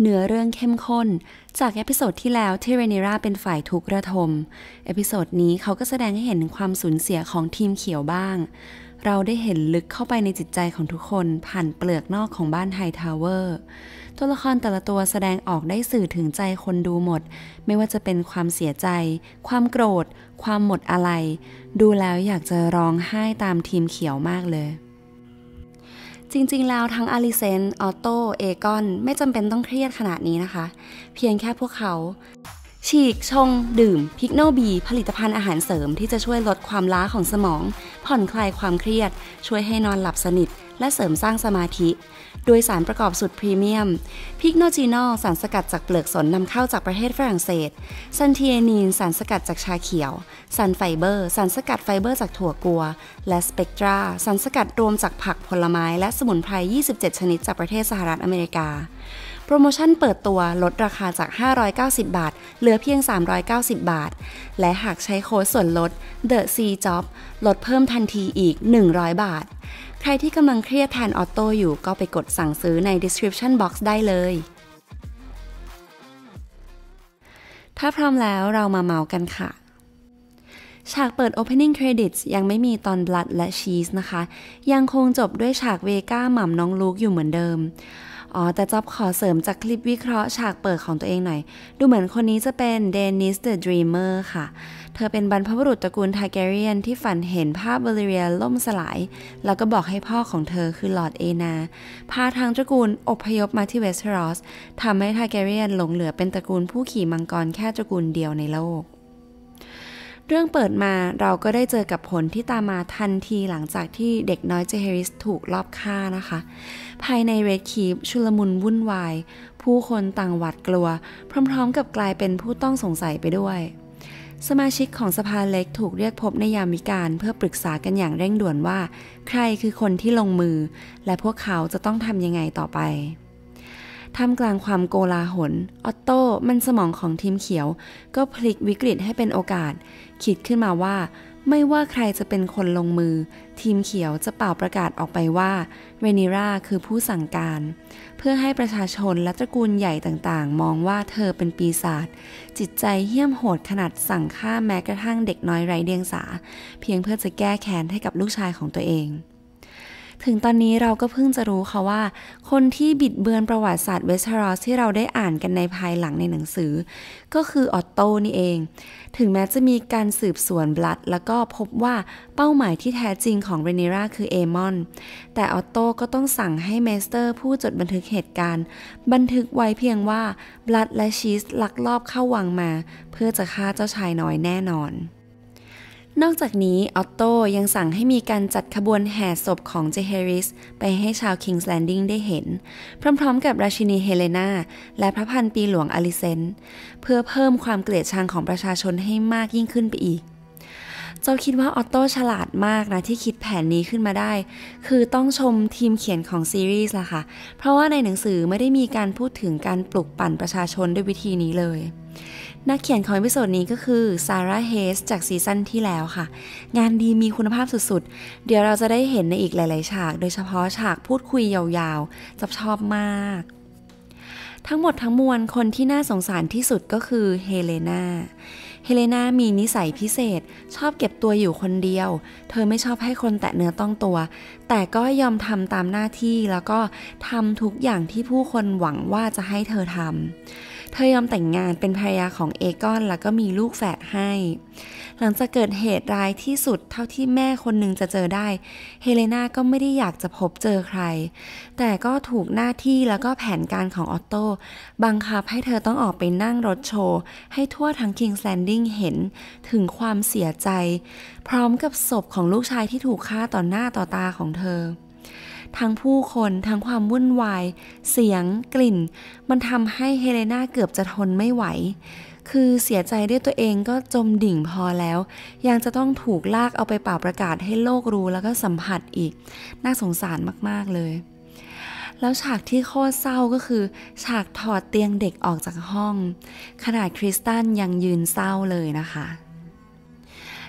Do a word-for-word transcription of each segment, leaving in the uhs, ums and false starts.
เนื้อเรื่องเข้มข้นจากเอพิโซดที่แล้วที่เรเนราเป็นฝ่ายทุกข์ระทมเอพิโซดนี้เขาก็แสดงให้เห็นถึงความสูญเสียของทีมเขียวบ้างเราได้เห็นลึกเข้าไปในจิตใจของทุกคนผ่านเปลือกนอกของบ้านไฮทาวเวอร์ตัวละครแต่ละตัวแสดงออกได้สื่อถึงใจคนดูหมดไม่ว่าจะเป็นความเสียใจความโกรธความหมดอะไรดูแล้วอยากจะร้องไห้ตามทีมเขียวมากเลยจริงๆแล้วทั้งอาลิเซนออโต้เอกอนไม่จำเป็นต้องเครียดขนาดนี้นะคะเพียงแค่พวกเขาฉีกชงดื่มพิกโนบีผลิตภัณฑ์อาหารเสริมที่จะช่วยลดความล้าของสมองผ่อนคลายความเครียดช่วยให้นอนหลับสนิทและเสริมสร้างสมาธิโดยสารประกอบสุดพรีเมียมพิกโนจีนอลสารสกัดจากเปลือกสนนำเข้าจากประเทศฝรั่งเศสซันเทียนีนสารสกัดจากชาเขียวซันไฟเบอร์สารสกัดไฟเบอร์จากถั่วกัวและสเปกตราสารสกัดรวมจากผักผลไม้และสมุนไพรยี่สิบเจ็ดชนิดจากประเทศสหรัฐอเมริกาโปรโมชั่นเปิดตัวลดราคาจากห้าร้อยเก้าสิบบาทเหลือเพียงสามร้อยเก้าสิบบาทและหากใช้โค้ดส่วนลด The C Job ลดเพิ่มทันทีอีกหนึ่งร้อยบาทใครที่กำลังเครียดแทนออโต้อยู่ก็ไปกดสั่งซื้อใน description box ได้เลยถ้าพร้อมแล้วเรามาเมากันค่ะฉากเปิด opening credits ยังไม่มีตอน blood และ cheese นะคะยังคงจบด้วยฉากเวก้าหม่ำน้องลูกอยู่เหมือนเดิมอ๋อแต่จ๊อบขอเสริมจากคลิปวิเคราะห์ฉากเปิดของตัวเองหน่อยดูเหมือนคนนี้จะเป็นเดนิส the dreamer ค่ะเธอเป็นบรรพบุรุษตระกูลทาร์แกเรียนที่ฝันเห็นภาพเวลิเรียล่มสลายแล้วก็บอกให้พ่อของเธอคือลอร์ดเอนาพาทางตระกูลอพยพมาที่เวสเทอรอสทำให้ทาร์แกเรียนหลงเหลือเป็นตระกูลผู้ขี่มังกรแค่ตระกูลเดียวในโลกเรื่องเปิดมาเราก็ได้เจอกับผลที่ตามมาทันทีหลังจากที่เด็กน้อยเจเฮริสถูกลอบฆ่านะคะภายในเรดคีปชุลมุนวุ่นวายผู้คนต่างหวาดกลัวพร้อมๆกับกลายเป็นผู้ต้องสงสัยไปด้วยสมาชิกของสภาเล็กถูกเรียกพบในยามวิกาลเพื่อปรึกษากันอย่างเร่งด่วนว่าใครคือคนที่ลงมือและพวกเขาจะต้องทำยังไงต่อไปท่ามกลางความโกลาหลออตโต้มันสมองของทีมเขียวก็พลิกวิกฤตให้เป็นโอกาสคิดขึ้นมาว่าไม่ว่าใครจะเป็นคนลงมือทีมเขียวจะเป่าประกาศออกไปว่าเรเนราคือผู้สั่งการเพื่อให้ประชาชนและตระกูลใหญ่ต่างๆมองว่าเธอเป็นปีศาจจิตใจเหี้ยมโหดขนาดสั่งฆ่าแม้กระทั่งเด็กน้อยไร้เดียงสาเพียงเพื่อจะแก้แค้นให้กับลูกชายของตัวเองถึงตอนนี้เราก็เพิ่งจะรู้ค่ะว่าคนที่บิดเบือนประวัติศาสตร์เวสเทอรอสที่เราได้อ่านกันในภายหลังในหนังสือก็คือออตโตนี่เองถึงแม้จะมีการสืบสวนบลัดแล้วก็พบว่าเป้าหมายที่แท้จริงของเรเนราคือเอมอนแต่ออตโตก็ต้องสั่งให้เมสเตอร์ผู้จดบันทึกเหตุการณ์บันทึกไว้เพียงว่าบลัดและชีสลักลอบเข้าวังมาเพื่อจะฆ่าเจ้าชายน้อยแน่นอนนอกจากนี้ออตโตยังสั่งให้มีการจัดขบวนแห่ศพของเจเฮริสไปให้ชาวคิงส์แลนดิ้งได้เห็นพร้อมๆกับราชินีเฮเลนาและพระพันปีหลวงอลิเซนเพื่อเพิ่มความเกลียดชังของประชาชนให้มากยิ่งขึ้นไปอีกเจ้าคิดว่าออตโตฉลาดมากนะที่คิดแผนนี้ขึ้นมาได้คือต้องชมทีมเขียนของซีรีส์ล่ะค่ะเพราะว่าในหนังสือไม่ได้มีการพูดถึงการปลุกปั่นประชาชนด้วยวิธีนี้เลยนักเขียนของเอพิโซดนี้ก็คือซาร่าเฮสจากซีซั่นที่แล้วค่ะงานดีมีคุณภาพสุดๆเดี๋ยวเราจะได้เห็นในอีกหลายๆฉากโดยเฉพาะฉากพูดคุยยาวๆจับชอบมากทั้งหมดทั้งมวลคนที่น่าสงสารที่สุดก็คือเฮเลนาเฮเลนามีนิสัยพิเศษชอบเก็บตัวอยู่คนเดียวเธอไม่ชอบให้คนแตะเนื้อต้องตัวแต่ก็ยอมทำตามหน้าที่แล้วก็ทำทุกอย่างที่ผู้คนหวังว่าจะให้เธอทำเธอยอมแต่งงานเป็นภรรยาของเอกอนแล้วก็มีลูกแฝดให้หลังจากเกิดเหตุร้ายที่สุดเท่าที่แม่คนหนึ่งจะเจอได้เฮเลนาก็ไม่ได้อยากจะพบเจอใครแต่ก็ถูกหน้าที่แล้วก็แผนการของออตโต้บังคับให้เธอต้องออกไปนั่งรถโชว์ให้ทั่วทั้ง King's Landing เห็นถึงความเสียใจพร้อมกับศพของลูกชายที่ถูกฆ่าต่อหน้าต่อตาของเธอทั้งผู้คนทั้งความวุ่นวายเสียงกลิ่นมันทำให้เฮเลนาเกือบจะทนไม่ไหวคือเสียใจด้วยตัวเองก็จมดิ่งพอแล้วยังจะต้องถูกลากเอาไปเป่าประกาศให้โลกรู้แล้วก็สัมผัสอีกน่าสงสารมากๆเลยแล้วฉากที่โคตรเศร้าก็คือฉากถอดเตียงเด็กออกจากห้องขนาดคริสตันยังยืนเศร้าเลยนะคะ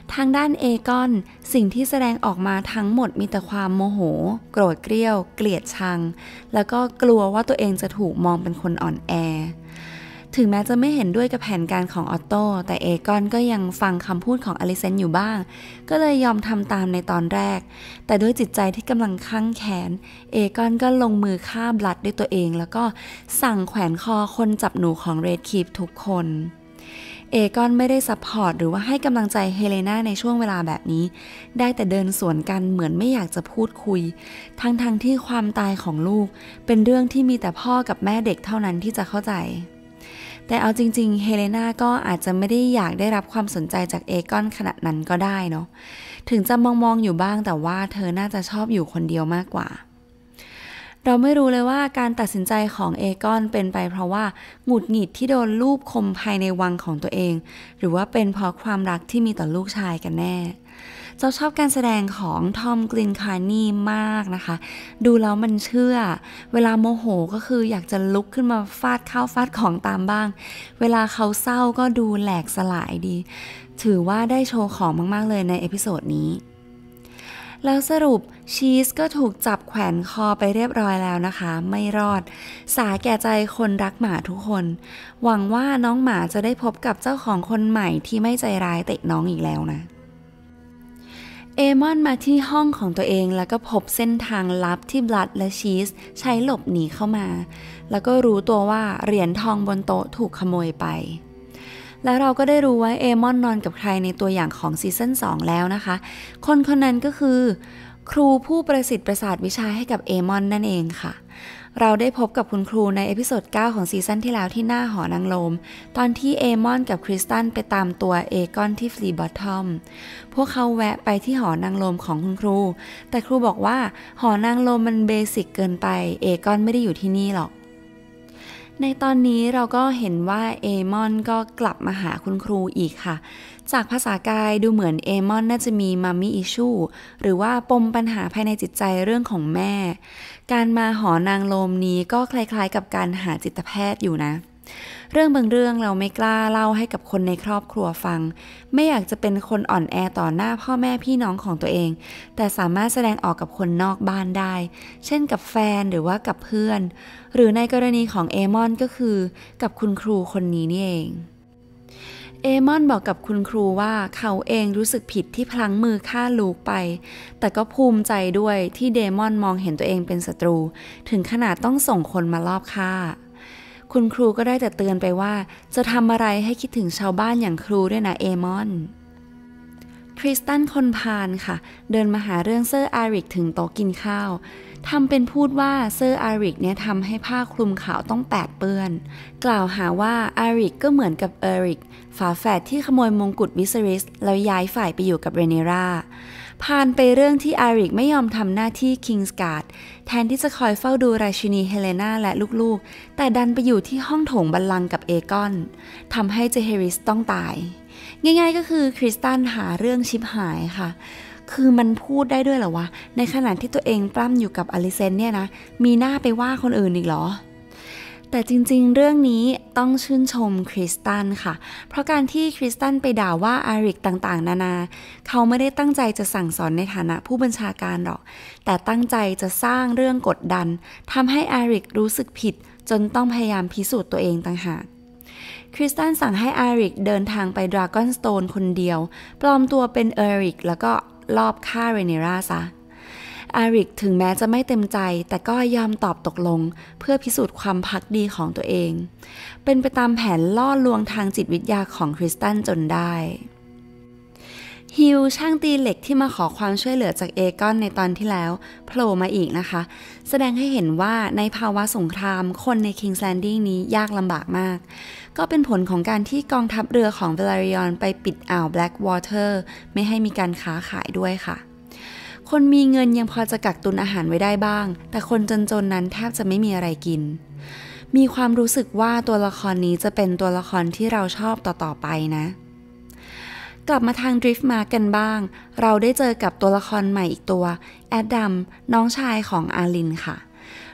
ทางด้านเอกอนสิ่งที่แสดงออกมาทั้งหมดมีแต่ความโมโหโกรธเกรี้ยวเกลียดชังแล้วก็กลัวว่าตัวเองจะถูกมองเป็นคนอ่อนแอถึงแม้จะไม่เห็นด้วยกับแผนการของออตโต้แต่เอกอนก็ยังฟังคำพูดของอลิเซนต์อยู่บ้างก็เลยยอมทำตามในตอนแรกแต่ด้วยจิตใจที่กำลังคั่งแค้นเอกอนก็ลงมือฆ่าบลัดด้วยตัวเองแล้วก็สั่งแขวนคอคนจับหนูของเรดคีปทุกคนเอกอนไม่ได้ซัพพอร์ตหรือว่าให้กำลังใจเฮเลนาในช่วงเวลาแบบนี้ได้แต่เดินสวนกันเหมือนไม่อยากจะพูดคุยทั้งๆ ท, ที่ความตายของลูกเป็นเรื่องที่มีแต่พ่อกับแม่เด็กเท่านั้นที่จะเข้าใจแต่เอาจริงๆเฮเลนาก็อาจจะไม่ได้อยากได้รับความสนใจจากเอกอนขนาดนั้นก็ได้เนาะถึงจะมองๆอยู่บ้างแต่ว่าเธอน่าจะชอบอยู่คนเดียวมากกว่าเราไม่รู้เลยว่าการตัดสินใจของเอกอนเป็นไปเพราะว่าหงุดหงิดที่โดนลูบคมภายในวังของตัวเองหรือว่าเป็นเพราะความรักที่มีต่อลูกชายกันแน่เจ้าชอบการแสดงของทอมกลินคาร์นีมากนะคะดูแล้วมันเชื่อเวลาโมโหก็คืออยากจะลุกขึ้นมาฟาดข้าวฟาดของตามบ้างเวลาเขาเศร้าก็ดูแหลกสลายดีถือว่าได้โชว์ของมากๆเลยในเอพิโซดนี้แล้วสรุปชีสก็ถูกจับแขวนคอไปเรียบร้อยแล้วนะคะไม่รอดสาแก่ใจคนรักหมาทุกคนหวังว่าน้องหมาจะได้พบกับเจ้าของคนใหม่ที่ไม่ใจร้ายเตะน้องอีกแล้วนะเอมอนมาที่ห้องของตัวเองแล้วก็พบเส้นทางลับที่บลัดและชีสใช้หลบหนีเข้ามาแล้วก็รู้ตัวว่าเหรียญทองบนโต๊ะถูกขโมยไปแล้วเราก็ได้รู้ว่าเอมอนนอนกับใครในตัวอย่างของซีซั่นสองแล้วนะคะคนคนนั้นก็คือครูผู้ประสิทธิ์ประสาทวิชาให้กับเอมอนนั่นเองค่ะเราได้พบกับคุณครูในเอพิโซดเก้าของซีซั่นที่แล้วที่หน้าหอนางลมตอนที่เอมอนกับคริสตันไปตามตัวเอกอนที่ฟลีบอททอมพวกเขาแวะไปที่หอนางลมของคุณครูแต่ครูบอกว่าหอนางลมมันเบสิกเกินไปเอกอนไม่ได้อยู่ที่นี่หรอกในตอนนี้เราก็เห็นว่าเอมอนก็กลับมาหาคุณครูอีกค่ะจากภาษากายดูเหมือนเอมอนน่าจะมีมัมมี่อิชชูหรือว่าปมปัญหาภายในจิตใจเรื่องของแม่การมาหอนางลมนี้ก็คล้ายๆกับการหาจิตแพทย์อยู่นะเรื่องบางเรื่องเราไม่กล้าเล่าให้กับคนในครอบครัวฟังไม่อยากจะเป็นคนอ่อนแอต่อหน้าพ่อแม่พี่น้องของตัวเองแต่สามารถแสดงออกกับคนนอกบ้านได้เช่นกับแฟนหรือว่ากับเพื่อนหรือในกรณีของเอมอนก็คือกับคุณครูคนนี้นี่เองเอมอนบอกกับคุณครูว่าเขาเองรู้สึกผิดที่พลั้งมือฆ่าลูกไปแต่ก็ภูมิใจด้วยที่เดมอนมองเห็นตัวเองเป็นศัตรูถึงขนาดต้องส่งคนมาลอบฆ่าคุณครูก็ได้แต่เตือนไปว่าจะทำอะไรให้คิดถึงชาวบ้านอย่างครูด้วยนะเอมอนคริสตันคนพาลค่ะเดินมาหาเรื่องเซอร์อาริกถึงโต๊ะกินข้าวทำเป็นพูดว่าเซอร์อาริกเนี่ยทำให้ผ้าคลุมขาวต้องแปดเปื้อนกล่าวหาว่าอาริกก็เหมือนกับเอริกฝาแฝดที่ขโมยมงกุฎวิสริสแล้วย้ายฝ่ายไปอยู่กับเรเนราพานไปเรื่องที่อาริกไม่ยอมทำหน้าที่คิงส์การ์ดแทนที่จะคอยเฝ้าดูราชินีเฮเลนาและลูกๆแต่ดันไปอยู่ที่ห้องโถงบัลลังก์กับเอกอนทำให้เจเฮริสต้องตายง่ายๆก็คือคริสตันหาเรื่องชิบหายค่ะคือมันพูดได้ด้วยเหรอวะในขณะที่ตัวเองปล้ำอยู่กับอลิเซนเนี่ยนะมีหน้าไปว่าคนอื่นอีกเหรอแต่จริงๆเรื่องนี้ต้องชื่นชมคริสตันค่ะเพราะการที่คริสตันไปด่าว่าอาริกต่างๆนานาเขาไม่ได้ตั้งใจจะสั่งสอนในฐานะผู้บัญชาการหรอกแต่ตั้งใจจะสร้างเรื่องกดดันทำให้อาริกรู้สึกผิดจนต้องพยายามพิสูจน์ตัวเองต่างหากคริสตันสั่งให้อาริกเดินทางไปดราก้อนสโตนคนเดียวปลอมตัวเป็นเอริกแล้วก็ลอบฆ่าเรเนราซะอาริกถึงแม้จะไม่เต็มใจแต่ก็ยอมตอบตกลงเพื่อพิสูจน์ความภักดีของตัวเองเป็นไปตามแผนล่อลวงทางจิตวิทยาของคริสตันจนได้ฮิวช่างตีเหล็กที่มาขอความช่วยเหลือจากเอกอนในตอนที่แล้วโผล่มาอีกนะคะแสดงให้เห็นว่าในภาวะสงครามคนใน King's Landing นี้ยากลำบากมากก็เป็นผลของการที่กองทัพเรือของเวลาริออนไปปิดอ่าว Blackwater ไม่ให้มีการค้าขายด้วยค่ะคนมีเงินยังพอจะกักตุนอาหารไว้ได้บ้างแต่คนจนๆนั้นแทบจะไม่มีอะไรกินมีความรู้สึกว่าตัวละครนี้จะเป็นตัวละครที่เราชอบต่อๆไปนะกลับมาทางดริฟต์มากันบ้างเราได้เจอกับตัวละครใหม่อีกตัวแอดดัมน้องชายของอาลินค่ะ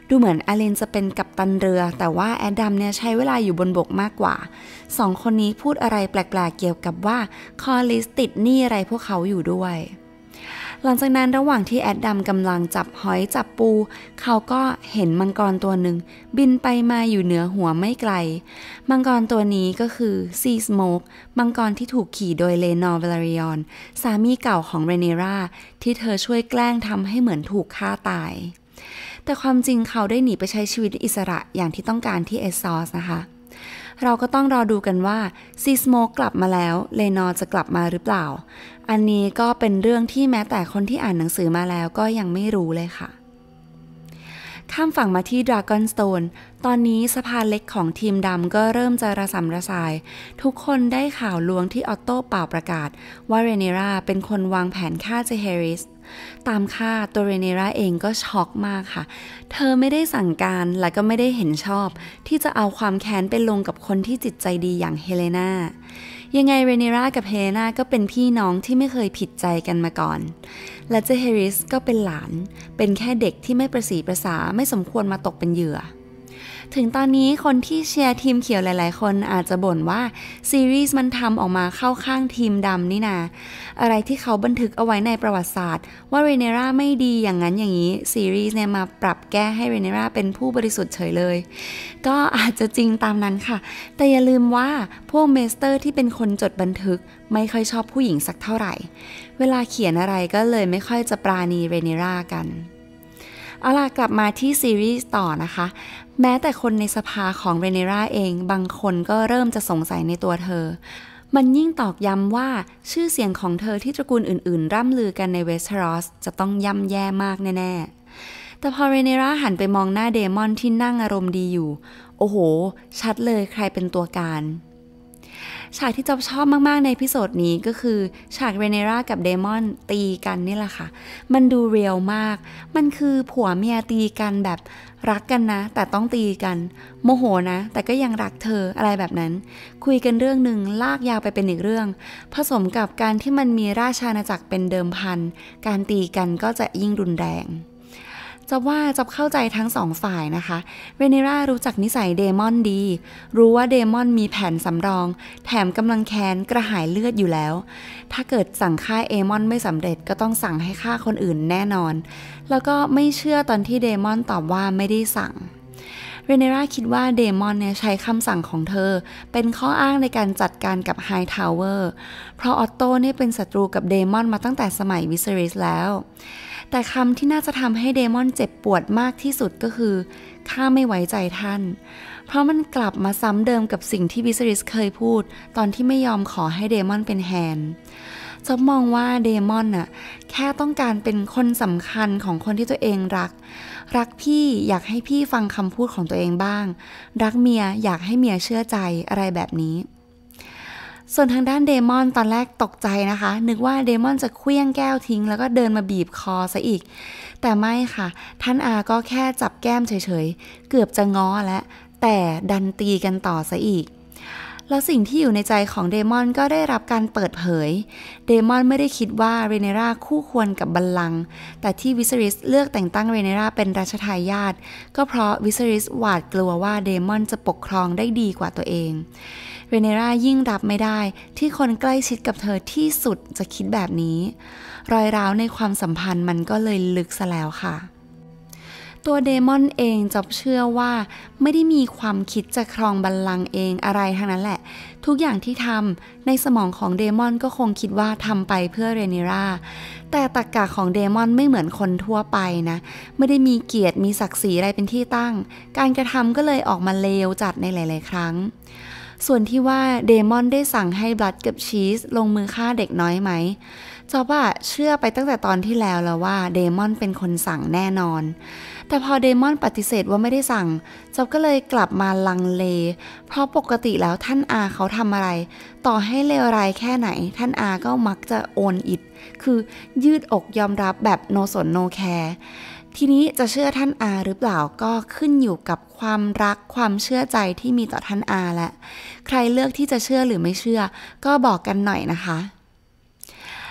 ดูเหมือนอเลนจะเป็นกัปตันเรือแต่ว่าแอดัมเนี่ยใช้เวลาอยู่บนบกมากกว่าสองคนนี้พูดอะไรแปลกๆเกี่ยวกับว่าคอลิสติดหนี้อะไรพวกเขาอยู่ด้วยหลังจากนั้นระหว่างที่แอดัมกำลังจับหอยจับปูเขาก็เห็นมังกรตัวหนึ่งบินไปมาอยู่เหนือหัวไม่ไกลมังกรตัวนี้ก็คือซีสโมกมังกรที่ถูกขี่โดยเลนอร์เวลาริออนสามีเก่าของเรเนราที่เธอช่วยแกล้งทำให้เหมือนถูกฆ่าตายแต่ความจริงเขาได้หนีไปใช้ชีวิตอิสระอย่างที่ต้องการที่เอสซอสนะคะเราก็ต้องรอดูกันว่าซีสโมกกลับมาแล้วเลนอร์จะกลับมาหรือเปล่าอันนี้ก็เป็นเรื่องที่แม้แต่คนที่อ่านหนังสือมาแล้วก็ยังไม่รู้เลยค่ะข้ามฝั่งมาที่ Dragonstone ตอนนี้สะพานเล็กของทีมดำก็เริ่มจะระสำระสายทุกคนได้ข่าวลวงที่ออตโต้เป่าประกาศว่าเรเนราเป็นคนวางแผนฆ่าเจเฮริสตามค่าตัวเรเนราเองก็ช็อกมากค่ะเธอไม่ได้สั่งการและก็ไม่ได้เห็นชอบที่จะเอาความแค้นไปลงกับคนที่จิตใจดีอย่างเฮเลนายังไงเรเนรากับเฮเลนาก็เป็นพี่น้องที่ไม่เคยผิดใจกันมาก่อนและเจเฮริสก็เป็นหลานเป็นแค่เด็กที่ไม่ประสีประสาไม่สมควรมาตกเป็นเหยื่อถึงตอนนี้คนที่เชียร์ทีมเขียวหลายๆคนอาจจะบ่นว่าซีรีส์มันทำออกมาเข้าข้างทีมดำนี่นาอะไรที่เขาบันทึกเอาไว้ในประวัติศาสตร์ว่าเรเนราไม่ดีอย่างนั้นอย่างนี้ซีรีส์เนี่ยมาปรับแก้ให้เรเนราเป็นผู้บริสุทธิ์เฉยเลยก็อาจจะจริงตามนั้นค่ะแต่อย่าลืมว่าพวกเมสเตอร์ที่เป็นคนจดบันทึกไม่ค่อยชอบผู้หญิงสักเท่าไหร่เวลาเขียนอะไรก็เลยไม่ค่อยจะปราณีเรเนรากันเอาล่ะกลับมาที่ซีรีส์ต่อนะคะแม้แต่คนในสภาของเรเนราเองบางคนก็เริ่มจะสงสัยในตัวเธอมันยิ่งตอกย้ำว่าชื่อเสียงของเธอที่ตระกูลอื่นๆร่ำลือกันในเวสเทอรอสจะต้องย่ำแย่มากแน่ๆแต่พอเรเนราหันไปมองหน้าเดมอนที่นั่งอารมณ์ดีอยู่โอ้โหชัดเลยใครเป็นตัวการฉากที่จอบชอบมากๆในพิโซดนี้ก็คือฉากเรเนรากับเดมอนตีกันนี่แหละค่ะมันดูเรียลมากมันคือผัวเมียตีกันแบบรักกันนะแต่ต้องตีกันโมโหนะแต่ก็ยังรักเธออะไรแบบนั้นคุยกันเรื่องหนึ่งลากยาวไปเป็นอีกเรื่องผสมกับการที่มันมีราชอาณาจักรเป็นเดิมพันการตีกันก็จะยิ่งรุนแรงจะว่าจะเข้าใจทั้งสองฝ่ายนะคะเรเนรารู้จักนิสัยเดมอนดีรู้ว่าเดมอนมีแผนสำรองแถมกำลังแค้นกระหายเลือดอยู่แล้วถ้าเกิดสั่งฆ่าเอมอนไม่สำเร็จก็ต้องสั่งให้ฆ่าคนอื่นแน่นอนแล้วก็ไม่เชื่อตอนที่เดมอนตอบว่าไม่ได้สั่งเรเนราคิดว่าเดมอนเนี่ยใช้คำสั่งของเธอเป็นข้ออ้างในการจัดการกับไฮทาวเวอร์เพราะออตโต้เนี่ยเป็นศัตรูกับเดมอนมาตั้งแต่สมัยวิเซริสแล้วแต่คำที่น่าจะทำให้เดมอนเจ็บปวดมากที่สุดก็คือข้าไม่ไว้ใจท่านเพราะมันกลับมาซ้ำเดิมกับสิ่งที่วิเซริสเคยพูดตอนที่ไม่ยอมขอให้เดมอนเป็นแฮนด์จะมองว่าเดมอนน่ะแค่ต้องการเป็นคนสำคัญของคนที่ตัวเองรักรักพี่อยากให้พี่ฟังคำพูดของตัวเองบ้างรักเมียอยากให้เมียเชื่อใจอะไรแบบนี้ส่วนทางด้านเดมอนตอนแรกตกใจนะคะนึกว่าเดมอนจะเคลี้ยงแก้วทิ้งแล้วก็เดินมาบีบคอซะอีกแต่ไม่ค่ะท่านอาก็แค่จับแก้มเฉยๆเกือบจะง้อแล้วแต่ดันตีกันต่อซะอีกแล้วสิ่งที่อยู่ในใจของเดมอนก็ได้รับการเปิดเผยเดมอนไม่ได้คิดว่าเรเนราคู่ควรกับบัลลังก์แต่ที่วิเซริสเลือกแต่งตั้งเรเนราเป็นราชทายาทก็เพราะวิเซริสหวาดกลัวว่าเดมอนจะปกครองได้ดีกว่าตัวเองเรเนรายิ่งรับไม่ได้ที่คนใกล้ชิดกับเธอที่สุดจะคิดแบบนี้รอยร้าวในความสัมพันธ์มันก็เลยลึกซะแล้วค่ะตัวเดมอนเองจับเชื่อว่าไม่ได้มีความคิดจะครองบัลลังก์เองอะไรทั้งนั้นแหละทุกอย่างที่ทำในสมองของเดมอนก็คงคิดว่าทำไปเพื่อเรเนราแต่ตรรกะของเดมอนไม่เหมือนคนทั่วไปนะไม่ได้มีเกียรติมีศักดิ์ศรีอะไรเป็นที่ตั้งการกระทำก็เลยออกมาเลวจัดในหลายๆครั้งส่วนที่ว่าเดมอนได้สั่งให้บลัดกับชีสลงมือฆ่าเด็กน้อยไหมจอบว่าเชื่อไปตั้งแต่ตอนที่แล้วแล้วว่าเดมอนเป็นคนสั่งแน่นอนแต่พอเดมอนปฏิเสธว่าไม่ได้สั่งจอบก็เลยกลับมาลังเลเพราะปกติแล้วท่านอาเขาทำอะไรต่อให้เลวร้ายแค่ไหนท่านอาก็มักจะโอนอิดคือยืดอกยอมรับแบบโนสนโนแคร์ทีนี้จะเชื่อท่านอาหรือเปล่าก็ขึ้นอยู่กับความรักความเชื่อใจที่มีต่อท่านอาและใครเลือกที่จะเชื่อหรือไม่เชื่อก็บอกกันหน่อยนะคะ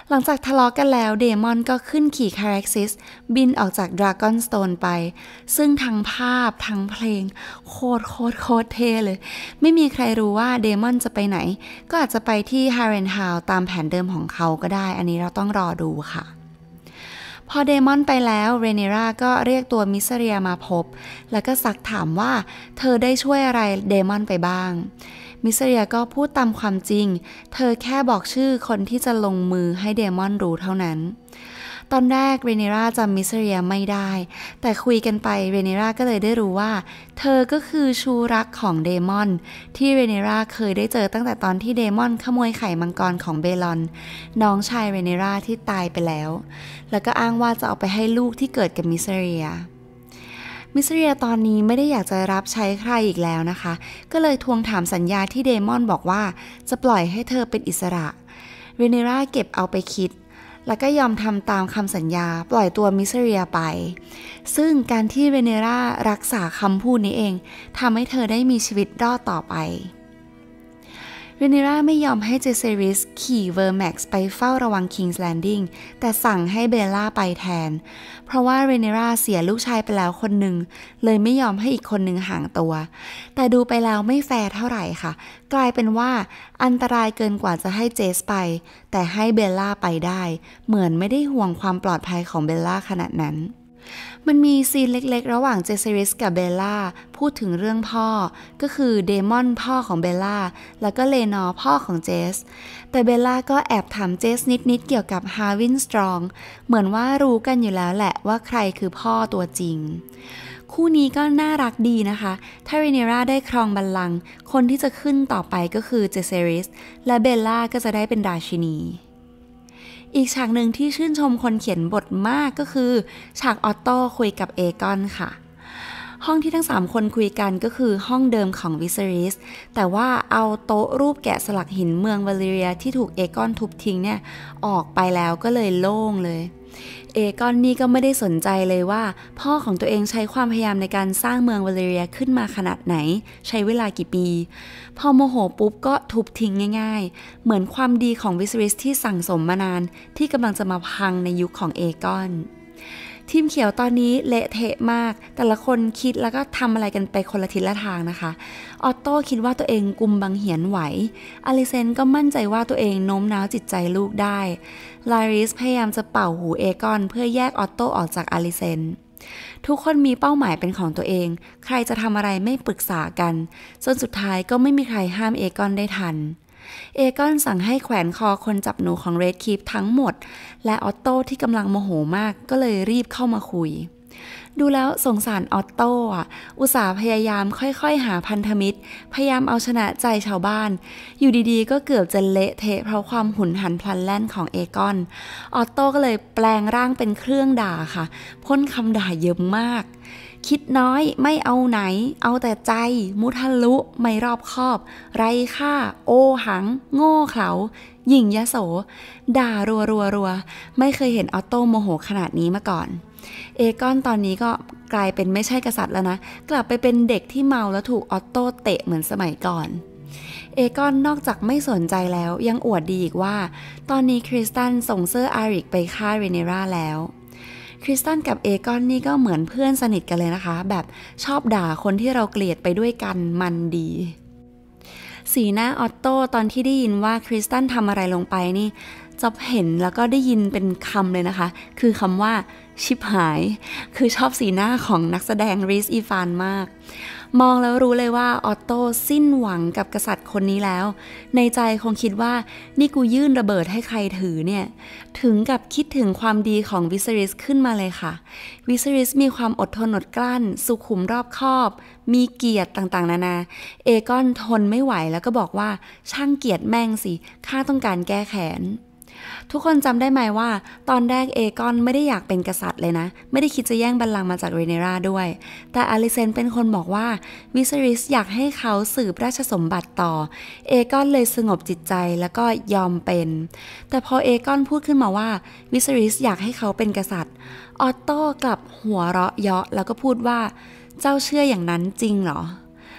หลังจากทะเลาะกันแล้วเดมอนก็ขึ้นขี่คาแร็กซิสบินออกจากดราก้อนสโตนไปซึ่งทั้งภาพทั้งเพลงโคตรโคตรโคตรเท่เลยไม่มีใครรู้ว่าเดมอนจะไปไหนก็อาจจะไปที่ฮาร์เรนฮาวตามแผนเดิมของเขาก็ได้อันนี้เราต้องรอดูค่ะพอเดมอนไปแล้วเรเนราก็เรียกตัวมิสเรียมาพบแล้วก็ซักถามว่าเธอได้ช่วยอะไรเดมอนไปบ้างมิสเรียก็พูดตามความจริงเธอแค่บอกชื่อคนที่จะลงมือให้เดมอนรู้เท่านั้นตอนแรกเรเนราจำมิสเรียไม่ได้แต่คุยกันไปเรเนราก็เลยได้รู้ว่าเธอก็คือชูรักของเดมอนที่เรเนราเคยได้เจอตั้งแต่ตอนที่เดมอนขโมยไข่มังกรของเบลอนน้องชายเรเนราที่ตายไปแล้วแล้วก็อ้างว่าจะเอาไปให้ลูกที่เกิดกับมิสเรียมิสเรียตอนนี้ไม่ได้อยากจะรับใช้ใครอีกแล้วนะคะก็เลยทวงถามสัญญาที่เดมอนบอกว่าจะปล่อยให้เธอเป็นอิสระเรเนราเก็บเอาไปคิดแล้วก็ยอมทำตามคำสัญญาปล่อยตัวมิสเรียไปซึ่งการที่เรเนรารักษาคำพูดนี้เองทำให้เธอได้มีชีวิตรอดต่อไปเรเนราไม่ยอมให้เจเซริสขี่เวอร์แม็กซ์ไปเฝ้าระวังคิงส์แลนดิ้งแต่สั่งให้เบลล่าไปแทนเพราะว่าเรเนราเสียลูกชายไปแล้วคนหนึ่งเลยไม่ยอมให้อีกคนหนึ่งห่างตัวแต่ดูไปแล้วไม่แฟร์เท่าไหร่ค่ะกลายเป็นว่าอันตรายเกินกว่าจะให้เจสไปแต่ให้เบลล่าไปได้เหมือนไม่ได้ห่วงความปลอดภัยของเบลล่าขนาดนั้นมันมีซีนเล็กๆระหว่างเจเซริสกับเบลล่าพูดถึงเรื่องพ่อก็คือเดมอนพ่อของเบลล่าแล้วก็เลนอร์พ่อของเจสแต่เบลล่าก็แอบถามเจสนิดๆเกี่ยวกับฮาวินสตรองเหมือนว่ารู้กันอยู่แล้วแหละว่าใครคือพ่อตัวจริงคู่นี้ก็น่ารักดีนะคะถ้าเรเนราได้ครองบัลลังก์คนที่จะขึ้นต่อไปก็คือเจเซริสและเบลล่าก็จะได้เป็นราชินีอีกฉากหนึ่งที่ชื่นชมคนเขียนบทมากก็คือฉากออตโต้คุยกับเอกอนค่ะห้องที่ทั้งสามคนคุยกันก็คือห้องเดิมของวิสริสแต่ว่าเอาโต๊ะรูปแกะสลักหินเมืองวาเลเรียที่ถูกเอกอนทุบทิ้งเนี่ยออกไปแล้วก็เลยโล่งเลยเอกอนนี่ก็ไม่ได้สนใจเลยว่าพ่อของตัวเองใช้ความพยายามในการสร้างเมืองวาเลเรียขึ้นมาขนาดไหนใช้เวลากี่ปีพอโมโหปุ๊บก็ทุบทิ้งง่ายๆเหมือนความดีของวิสริสที่สั่งสมมานานที่กำลังจะมาพังในยุคของเอกอนทีมเขียวตอนนี้เละเทะมากแต่ละคนคิดแล้วก็ทำอะไรกันไปคนละทิศละทางนะคะออตโต้คิดว่าตัวเองกุมบังเหียนไหวอลิเซนก็มั่นใจว่าตัวเองโน้มน้าวจิตใจลูกได้ลาริสพยายามจะเป่าหูเอกอนเพื่อแยกออตโต้ออกจากอลิเซนทุกคนมีเป้าหมายเป็นของตัวเองใครจะทำอะไรไม่ปรึกษากันจนสุดท้ายก็ไม่มีใครห้ามเอกอนได้ทันเอกอนสั่งให้แขวนคอคนจับหนูของเรดคีปทั้งหมดและออตโต้ที่กำลังโมโหมากก็เลยรีบเข้ามาคุยดูแล้วสงสารออตโต้อ่ะอุตส่าห์พยายามค่อยๆหาพันธมิตรพยายามเอาชนะใจชาวบ้านอยู่ดีๆก็เกือบจะเละเทะเพราะความหุนหันพลันแล่นของเอกอนออตโต้ก็เลยแปลงร่างเป็นเครื่องด่าค่ะพ่นคำด่าเยอะมากคิดน้อยไม่เอาไหนเอาแต่ใจมุทะลุไม่รอบคอบไร้ค่าโอหังโง่เขลาหยิ่งยโสด่ารัวรัวรัวไม่เคยเห็นออตโต้โมโหขนาดนี้มาก่อนเอกอนตอนนี้ก็กลายเป็นไม่ใช่กษัตริย์แล้วนะกลับไปเป็นเด็กที่เมาแล้วถูกออตโต้เตะเหมือนสมัยก่อนเอกอนนอกจากไม่สนใจแล้วยังอวดดีอีกว่าตอนนี้คริสตันส่งเซอร์อาริกไปฆ่าเรเนราแล้วคริสตันกับเอกอนนี่ก็เหมือนเพื่อนสนิทกันเลยนะคะแบบชอบด่าคนที่เราเกลียดไปด้วยกันมันดีสีหน้าออตโต้ตอนที่ได้ยินว่าคริสตันทำอะไรลงไปนี่จะเห็นแล้วก็ได้ยินเป็นคำเลยนะคะคือคำว่าชิบหายคือชอบสีหน้าของนักแสดงริสอีฟานมากมองแล้วรู้เลยว่าออตโต้สิ้นหวังกับกษัตริย์คนนี้แล้วในใจคงคิดว่านี่กูยื่นระเบิดให้ใครถือเนี่ยถึงกับคิดถึงความดีของวิสริสขึ้นมาเลยค่ะวิสริสมีความอดทนอดกลั้นสุขุมรอบคอบมีเกียรติต่างๆนานาเอกอนทนไม่ไหวแล้วก็บอกว่าช่างเกียรติแม่งสิข้าต้องการแก้แค้นทุกคนจำได้ไหมว่าตอนแรกเอกอนไม่ได้อยากเป็นกษัตริย์เลยนะไม่ได้คิดจะแย่งบัลลังก์มาจากเรเนราด้วยแต่อลิเซนเป็นคนบอกว่าวิสริสอยากให้เขาสืบราชสมบัติต่อเอกอนเลยสงบจิตใจแล้วก็ยอมเป็นแต่พอเอกอนพูดขึ้นมาว่าวิสริสอยากให้เขาเป็นกษัตริย์ออตโต้กลับหัวเราะเยาะแล้วก็พูดว่าเจ้าเชื่ออย่างนั้นจริงเหรอ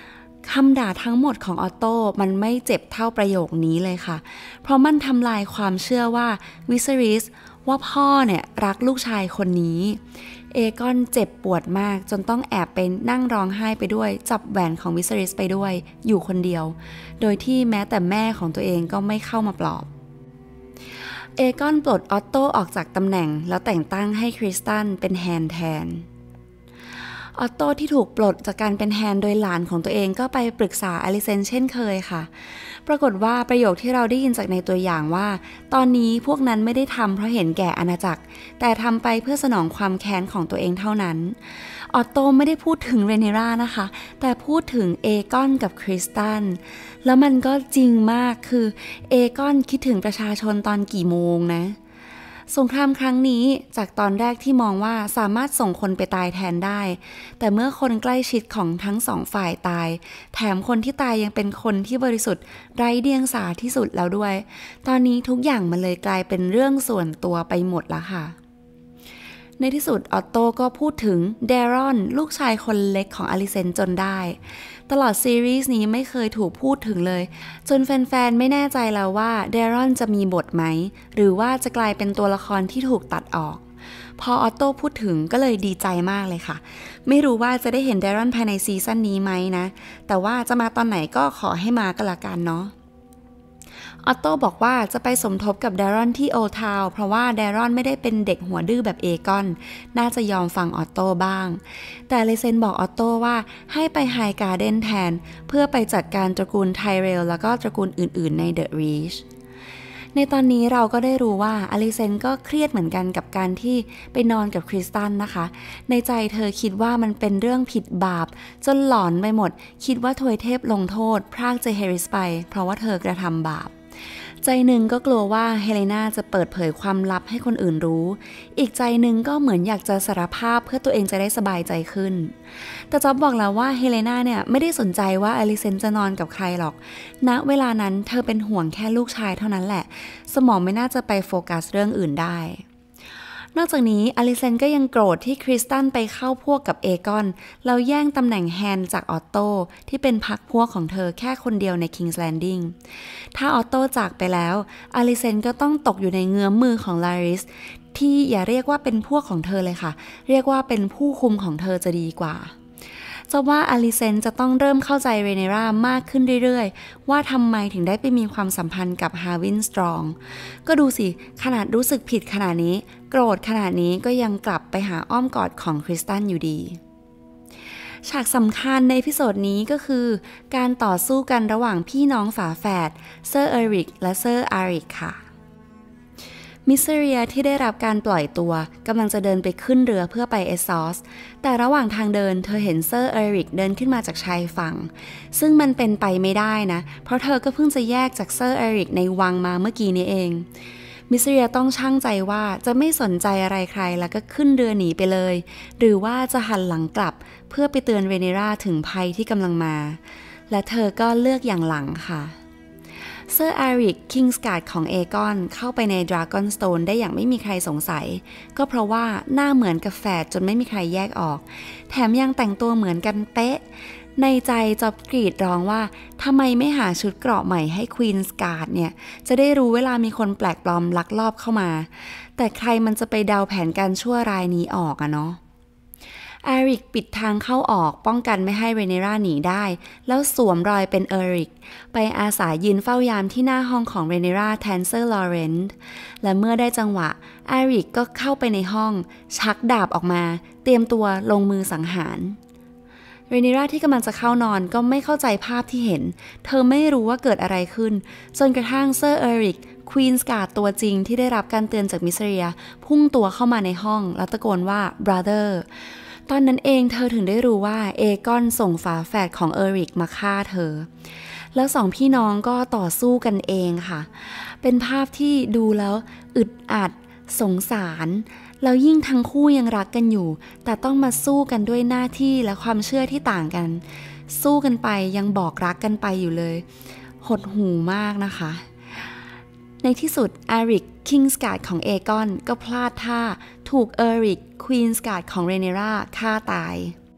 คำด่าทั้งหมดของออตโต้มันไม่เจ็บเท่าประโยคนี้เลยค่ะเพราะมันทำลายความเชื่อว่าวิเซริสว่าพ่อเนี่ยรักลูกชายคนนี้เอกอนเจ็บปวดมากจนต้องแอบไปนั่งร้องไห้ไปด้วยจับแหวนของวิเซริสไปด้วยอยู่คนเดียวโดยที่แม้แต่แม่ของตัวเองก็ไม่เข้ามาปลอบเอกอนปลดออตโต้ออกจากตำแหน่งแล้วแต่งตั้งให้คริสตันเป็นแฮนด์แทนออตโต้ที่ถูกปลดจากการเป็นแฮนด์โดยหลานของตัวเองก็ไปปรึกษาอลิเซนเช่นเคยค่ะปรากฏว่าประโยคที่เราได้ยินจากในตัวอย่างว่าตอนนี้พวกนั้นไม่ได้ทำเพราะเห็นแก่อาณาจักรแต่ทำไปเพื่อสนองความแค้นของตัวเองเท่านั้นออตโต้ไม่ได้พูดถึงเรเนรานะคะแต่พูดถึงเอกอนกับคริสตันแล้วมันก็จริงมากคือเอกอนคิดถึงประชาชนตอนกี่โมงนะสงครามครั้งนี้จากตอนแรกที่มองว่าสามารถส่งคนไปตายแทนได้แต่เมื่อคนใกล้ชิดของทั้งสองฝ่ายตายแถมคนที่ตายยังเป็นคนที่บริสุทธิ์ไร้เดียงสาที่สุดแล้วด้วยตอนนี้ทุกอย่างมันเลยกลายเป็นเรื่องส่วนตัวไปหมดแล้วค่ะในที่สุดออตโต้ก็พูดถึงเดรอนลูกชายคนเล็กของอลิเซนจนได้ตลอดซีรีส์นี้ไม่เคยถูกพูดถึงเลยจนแฟนๆไม่แน่ใจแล้วว่าเดรอนจะมีบทไหมหรือว่าจะกลายเป็นตัวละครที่ถูกตัดออกพอออตโต้พูดถึงก็เลยดีใจมากเลยค่ะไม่รู้ว่าจะได้เห็นเดรอนภายในซีซั่นนี้ไหมนะแต่ว่าจะมาตอนไหนก็ขอให้มาก็แล้วกันเนาะออตโต้บอกว่าจะไปสมทบกับเดรอนที่โอลด์ทาวน์เพราะว่าเดรอนไม่ได้เป็นเด็กหัวดื้อแบบเอกอนน่าจะยอมฟังออตโต้บ้างแต่เลเซนบอกออตโต้ว่าให้ไปไฮการ์เดนแทนเพื่อไปจัดการตระกูลไทเรลแล้วก็ตระกูลอื่นๆในเดอะรีชในตอนนี้เราก็ได้รู้ว่าอลิเซนก็เครียดเหมือนกันกับการที่ไปนอนกับคริสตันนะคะในใจเธอคิดว่ามันเป็นเรื่องผิดบาปจนหลอนไปหมดคิดว่าทวยเทพลงโทษพรากเจเฮริสไปเพราะว่าเธอกระทำบาปใจหนึ่งก็กลัวว่าเฮเลนาจะเปิดเผยความลับให้คนอื่นรู้อีกใจหนึ่งก็เหมือนอยากจะสารภาพเพื่อตัวเองจะได้สบายใจขึ้นแต่จ๊อบบอกแล้วว่าเฮเลนาเนี่ยไม่ได้สนใจว่าอลิเซนจะนอนกับใครหรอกณเวลานั้นเธอเป็นห่วงแค่ลูกชายเท่านั้นแหละสมองไม่น่าจะไปโฟกัสเรื่องอื่นได้นอกจากนี้อลิเซนก็ยังโกรธที่คริสตันไปเข้าพวกกับเอกอนแล้วแย่งตำแหน่งแฮนด์จากออตโต้ที่เป็นพรรคพวกของเธอแค่คนเดียวใน King's Landing ถ้าออตโต้จากไปแล้วอลิเซนก็ต้องตกอยู่ในเงื้อมมือของลาริสที่อย่าเรียกว่าเป็นพวกของเธอเลยค่ะเรียกว่าเป็นผู้คุมของเธอจะดีกว่าจะว่าอลิเซนจะต้องเริ่มเข้าใจเรเนรามากขึ้นเรื่อยๆว่าทำไมถึงได้ไปมีความสัมพันธ์กับฮาวินสตรองก็ดูสิขนาดรู้สึกผิดขนาดนี้โกรธขนาดนี้ก็ยังกลับไปหาอ้อมกอดของคริสตันอยู่ดีฉากสำคัญในเอพิโซดนี้ก็คือการต่อสู้กันระหว่างพี่น้องฝาแฝดเซอร์เอริกและเซอร์อาริกค่ะมิสเซเรียที่ได้รับการปล่อยตัวกำลังจะเดินไปขึ้นเรือเพื่อไปเอสซอสแต่ระหว่างทางเดินเธอเห็นเซอร์เอริกเดินขึ้นมาจากชายฝั่งซึ่งมันเป็นไปไม่ได้นะเพราะเธอก็เพิ่งจะแยกจากเซอร์เอริกในวังมาเมื่อกี้นี้เองมิสเซเรียต้องชั่งใจว่าจะไม่สนใจอะไรใครแล้วก็ขึ้นเรือหนีไปเลยหรือว่าจะหันหลังกลับเพื่อไปเตือนเรเนราถึงภัยที่กำลังมาและเธอก็เลือกอย่างหลังค่ะเซอร์อาริก คิงส์การ์ดของเอกอนเข้าไปในดราก้อนสโตนได้อย่างไม่มีใครสงสัยก็เพราะว่าหน้าเหมือนกับแฝดจนไม่มีใครแยกออกแถมยังแต่งตัวเหมือนกันเป๊ะในใจจอบกรีดร้องว่าทำไมไม่หาชุดเกราะใหม่ให้ควีนส์การ์ดเนี่ยจะได้รู้เวลามีคนแปลกปลอมลักลอบเข้ามาแต่ใครมันจะไปเดาแผนการชั่วรายนี้ออกอะเนาะอาริกปิดทางเข้าออกป้องกันไม่ให้เรเนราหนีได้แล้วสวมรอยเป็นเอริกไปอาสายืนเฝ้ายามที่หน้าห้องของเรเนราแทนเซอร์ลอเรนต์และเมื่อได้จังหวะอาริกก็เข้าไปในห้องชักดาบออกมาเตรียมตัวลงมือสังหารเรเนราที่กำลังจะเข้านอนก็ไม่เข้าใจภาพที่เห็นเธอไม่รู้ว่าเกิดอะไรขึ้นจนกระทั่งเซอร์เอริกควีนส์การ์ดตัวจริงที่ได้รับการเตือนจากมิสเรียพุ่งตัวเข้ามาในห้องแล้วตะโกนว่า brotherตอนนั้นเองเธอถึงได้รู้ว่าเอกอนส่งฝาแฝดของเอริกมาฆ่าเธอแล้วสองพี่น้องก็ต่อสู้กันเองค่ะเป็นภาพที่ดูแล้วอึดอัดสงสารแล้วยิ่งทั้งคู่ยังรักกันอยู่แต่ต้องมาสู้กันด้วยหน้าที่และความเชื่อที่ต่างกันสู้กันไปยังบอกรักกันไปอยู่เลยหดหู่มากนะคะในที่สุดอาริก คิงส์การ์ดของเอกอนก็พลาดท่าถูกเอริก ควีนส์การ์ดของเรเนราฆ่าตาย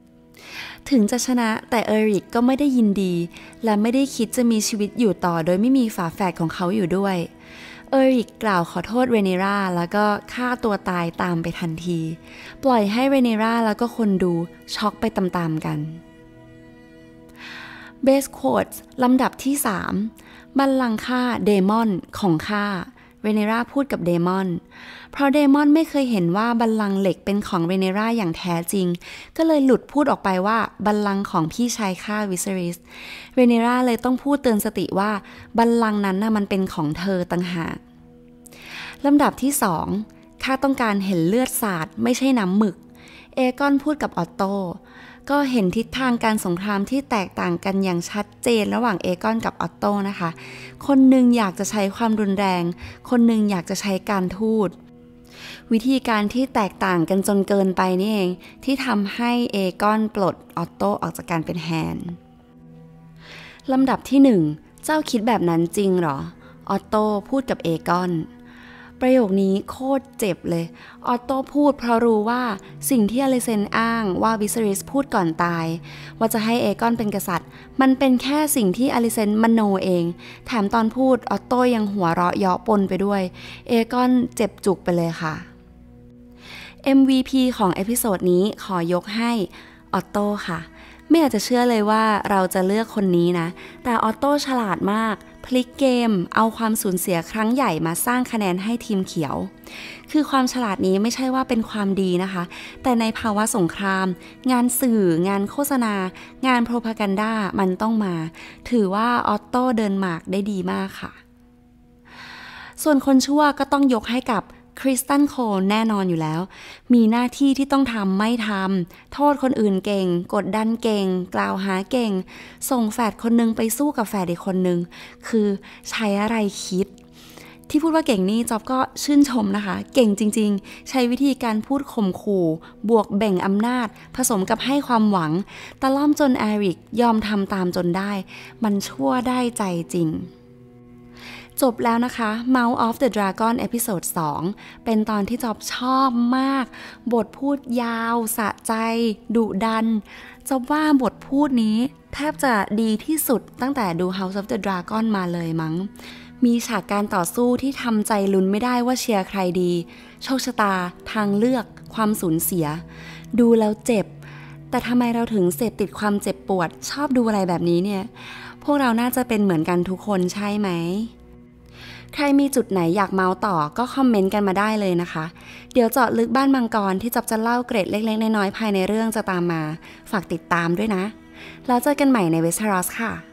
ถึงจะชนะแต่เอริกก็ไม่ได้ยินดีและไม่ได้คิดจะมีชีวิตอยู่ต่อโดยไม่มีฝาแฝดของเขาอยู่ด้วยเอริกกล่าวขอโทษเรเนราแล้วก็ฆ่าตัวตายตามไปทันทีปล่อยให้เรเนราแล้วก็คนดูช็อกไปตามๆกัน Base Quotes ลำดับที่สามบัลลังก์ข้าเดมอนของข้าเรเนราพูดกับเดมอนเพราะเดมอนไม่เคยเห็นว่าบัลลังก์เหล็กเป็นของเรเนราอย่างแท้จริงก็เลยหลุดพูดออกไปว่าบัลลังก์ของพี่ชายข้าวิเซริสเรเนราเลยต้องพูดเตือนสติว่าบัลลังก์นั้นน่ะมันเป็นของเธอต่างหากลำดับที่สองข้าต้องการเห็นเลือดสาดไม่ใช่น้ำหมึกเอกอนพูดกับออตโตก็เห็นทิศทางการสงครามที่แตกต่างกันอย่างชัดเจนระหว่างเอกอนกับออตโตนะคะคนหนึ่งอยากจะใช้ความรุนแรงคนหนึ่งอยากจะใช้การทูตวิธีการที่แตกต่างกันจนเกินไปนี่เองที่ทำให้เอกอนปลดออตโตออกจากการเป็นแฮนด์ลำดับที่หนึ่งเจ้าคิดแบบนั้นจริงหรอออตโตพูดกับเอกอนประโยคนี้โคตรเจ็บเลยออตโต้พูดเพราะรู้ว่าสิ่งที่อเลเซนอ้างว่าวิเซริสพูดก่อนตายว่าจะให้เอกอนเป็นกษัตริย์มันเป็นแค่สิ่งที่อเลเซนมโนเองแถมตอนพูดออตโต้ยังหัวเราะเยาะปนไปด้วยเอกอนเจ็บจุกไปเลยค่ะ เอ็ม วี พี ของเอพิโซดนี้ขอยกให้ออตโต้ค่ะไม่อยากจะเชื่อเลยว่าเราจะเลือกคนนี้นะแต่ออตโต้ฉลาดมากพลิกเกมเอาความสูญเสียครั้งใหญ่มาสร้างคะแนนให้ทีมเขียวคือความฉลาดนี้ไม่ใช่ว่าเป็นความดีนะคะแต่ในภาวะสงครามงานสื่องานโฆษณางานโพรพาแกนดามันต้องมาถือว่าออตโต้เดินหมากได้ดีมากค่ะส่วนคนชั่วก็ต้องยกให้กับคริสตันโคลแน่นอนอยู่แล้วมีหน้าที่ที่ต้องทำไม่ทำโทษคนอื่นเก่งกดดันเก่งกล่าวหาเก่งส่งแฝดคนนึงไปสู้กับแฝดอีกคนนึงคือใช้อะไรคิดที่พูดว่าเก่งนี่จ๊อบก็ชื่นชมนะคะเก่งจริงๆใช้วิธีการพูดข่มขู่บวกแบ่งอำนาจผสมกับให้ความหวังตะล่อมจนเอริกยอมทำตามจนได้มันชั่วได้ใจจริงจบแล้วนะคะ Mouth of the Dragon เอพิโซดสองเป็นตอนที่จอบชอบมากบทพูดยาวสะใจดุดันจอบว่าบทพูดนี้แทบจะดีที่สุดตั้งแต่ดู House of the Dragon มาเลยมั้งมีฉากการต่อสู้ที่ทำใจลุ้นไม่ได้ว่าเชียร์ใครดีโชคชะตาทางเลือกความสูญเสียดูแล้วเจ็บแต่ทำไมเราถึงเสพติดความเจ็บปวดชอบดูอะไรแบบนี้เนี่ยพวกเราน่าจะเป็นเหมือนกันทุกคนใช่ไหมใครมีจุดไหนอยากเมาส์ต่อก็คอมเมนต์กันมาได้เลยนะคะเดี๋ยวเจาะลึกบ้านมังกรที่จับจะเล่าเกร็ดเล็กๆน้อยๆภายในเรื่องจะตามมาฝากติดตามด้วยนะแล้วเจอกันใหม่ในเวสเทอรอสค่ะ